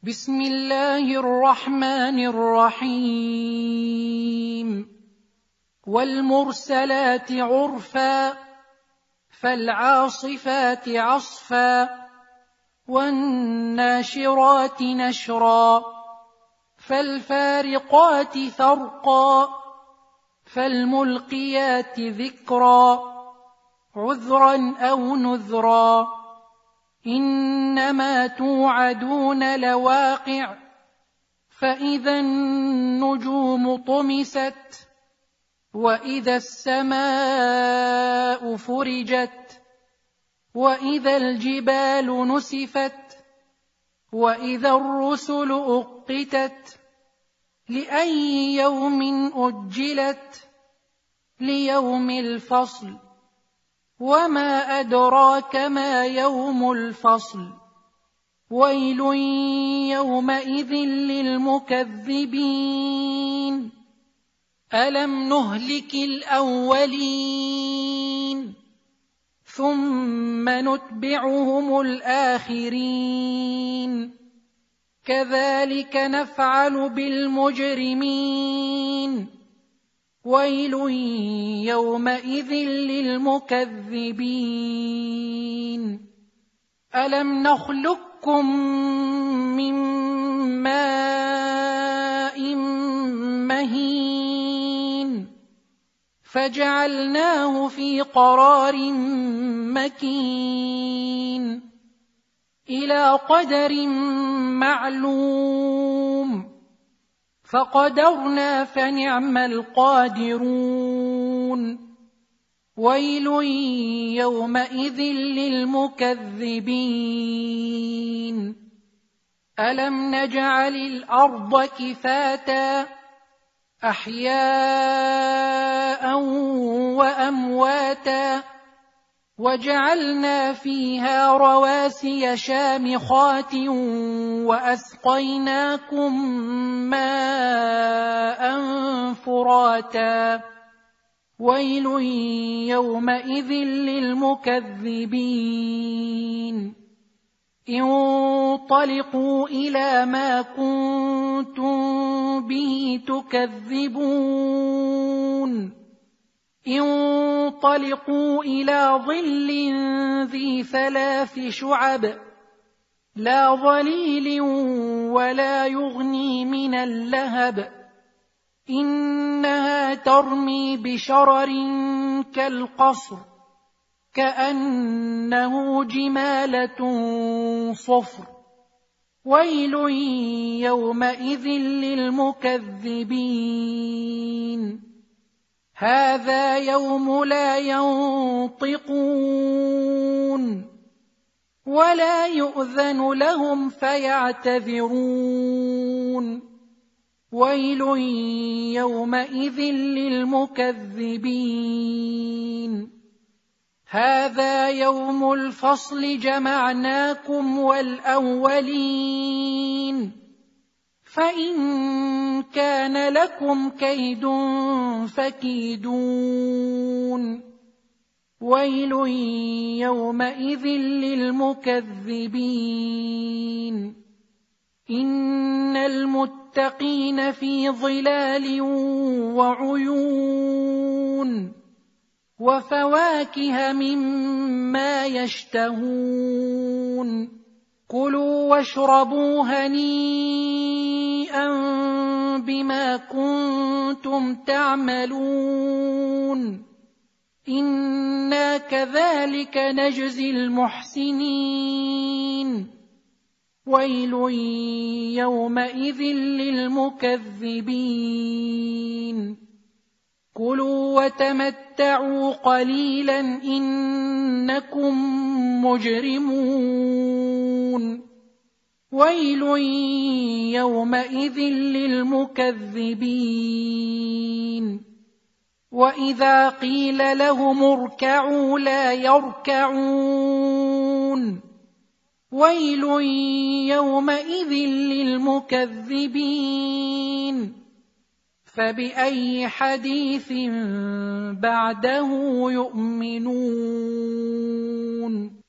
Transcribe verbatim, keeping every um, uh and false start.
بسم الله الرحمن الرحيم والمرسلات عرفا فالعاصفات عصفا والناشرات نشرا فالفارقات فرقا فالملقيات ذكرا عذرا أو نذرا إنما توعدون لواقع فإذا النجوم طمست وإذا السماء فرجت وإذا الجبال نسفت وإذا الرسل أقتت لأي يوم أجلت ليوم الفصل وما أدراك ما يوم الفصل ويل يومئذ للمكذبين ألم نهلك الأولين ثم نتبعهم الآخرين كذلك نفعل بالمجرمين ويل يومئذ للمكذبين ألم نخلقكم من ماء مهين فجعلناه في قرار مكين إلى قدر معلوم فقدرنا فنعم القادرون ويل يومئذ للمكذبين ألم نجعل الأرض كفاتا أحياء وأمواتا وجعلنا فيها رواسي شامخات وأسقيناكم ماء فراتا ويل يومئذ للمكذبين انطلقوا إلى ما كنتم به تكذبون انطلقوا إلى ظل ذي ثلاث شعب لا ظليل ولا يغني من اللهب إنها ترمي بشرر كالقصر كأنه جمالة صفر ويل يومئذ للمكذبين هذا يوم لا ينطقون ولا يؤذن لهم فيعتذرون ويل يومئذ للمكذبين هذا يوم الفصل جمعناكم والأولين فإن كان لكم كيد فكيدون ويل يومئذ للمكذبين إن المتقين في ظلال وعيون وفواكه مما يشتهون كلوا واشربوا هنيئا بما كنتم تعملون إنا كذلك نجزي المحسنين ويل يومئذ للمكذبين كلوا وتمتعوا قليلا إنكم مجرمون ويل يومئذ للمكذبين وإذا قيل لهم اركعوا لا يركعون ويل يومئذ للمكذبين فبأي حديث بعده يؤمنون